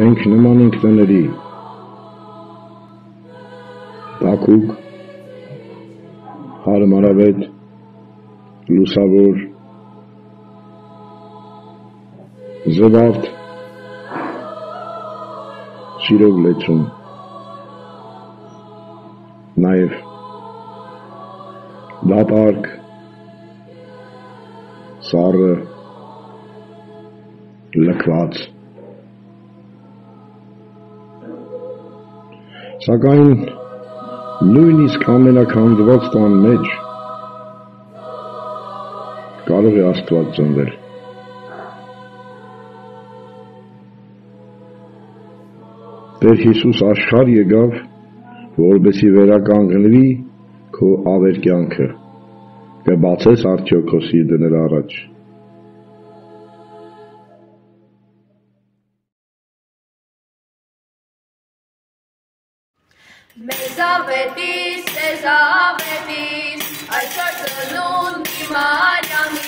մենք նման ենք տների, տաքուկ, հարմարավետ, լուսավոր, զվարթ, սիրով լեցուն, նաև դատարկ, սառը, լքված, սակայն նույնիսկ ամենաքանդված տան մեջ կարող է Աստված ծնվել։ Տեր Հիսուս աշխարհ եկավ, որպեսզի վերականգնվի քո ավերկյանքը, կբացես արդյոք քո սիրտը նրա առաջ։ Մեզ ավետիս, այսօր ծնունդի Մարիամի,